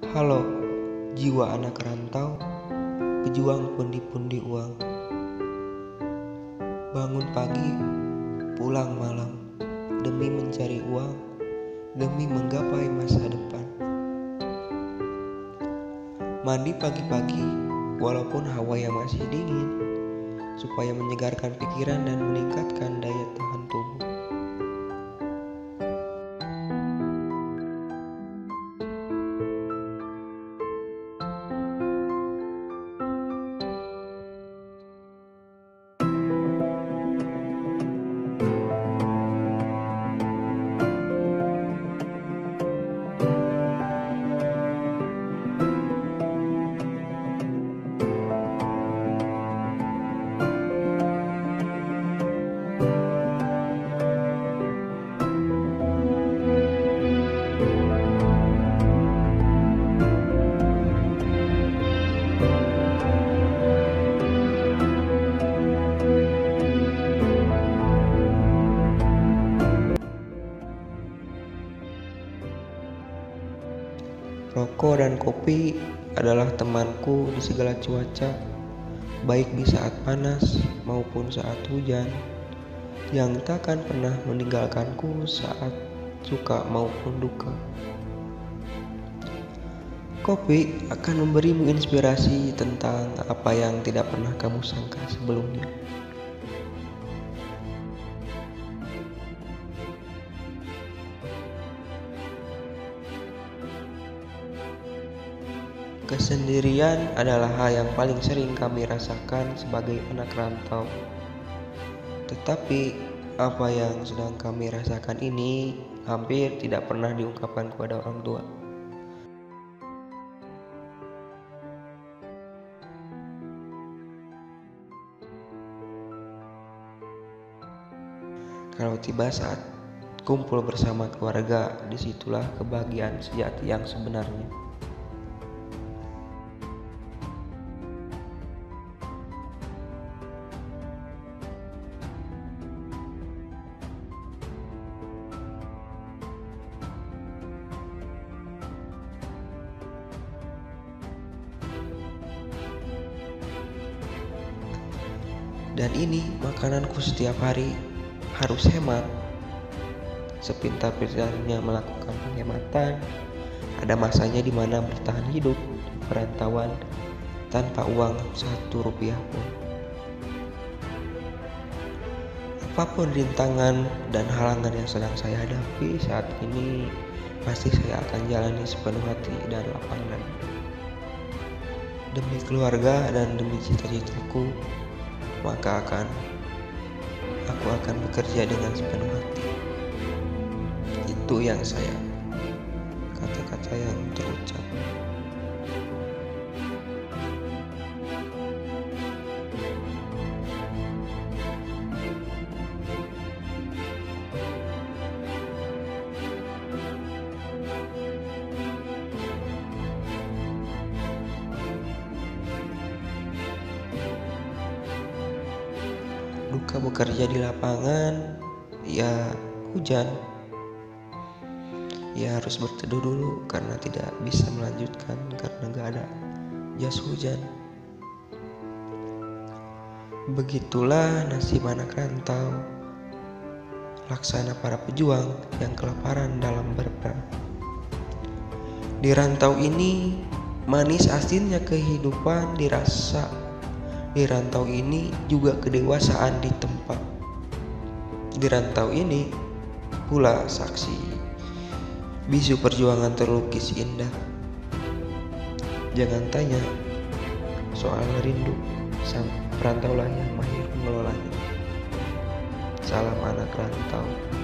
Halo, jiwa anak rantau, pejuang pundi-pundi uang. Bangun pagi, pulang malam, demi mencari uang, demi menggapai masa depan. Mandi pagi-pagi, walaupun hawa yang masih dingin, supaya menyegarkan pikiran dan meningkatkan daya tahan tubuh. Rokok dan kopi adalah temanku di segala cuaca, baik di saat panas maupun saat hujan, yang takkan pernah meninggalkanku saat suka maupun duka. Kopi akan memberimu inspirasi tentang apa yang tidak pernah kamu sangka sebelumnya. Kesendirian adalah hal yang paling sering kami rasakan sebagai anak rantau. Tetapi apa yang sedang kami rasakan ini hampir tidak pernah diungkapkan kepada orang tua. Kalau tiba saat kumpul bersama keluarga, disitulah kebahagiaan sejati yang sebenarnya. Dan ini makananku setiap hari, harus hemat. Sepintar-pintarnya melakukan penghematan, ada masanya di mana bertahan hidup di perantauan tanpa uang 1 rupiah pun. Apapun rintangan dan halangan yang sedang saya hadapi saat ini, pasti saya akan jalani sepenuh hati dan lapang dada. Demi keluarga dan demi cita-citaku, maka aku akan bekerja dengan sepenuh hati. Itu yang saya, kata-kata yang terucap. Duka bekerja di lapangan, ya hujan. Ya harus berteduh dulu karena tidak bisa melanjutkan karena gak ada jas hujan. Begitulah nasib anak rantau, laksana para pejuang yang kelaparan dalam berperang. Di rantau ini, manis asinnya kehidupan dirasa. Di rantau ini juga kedewasaan ditempa. Di rantau ini pula saksi bisu perjuangan terlukis indah. Jangan tanya soal rindu, sang perantaulah yang mahir mengelolanya. Salam anak rantau.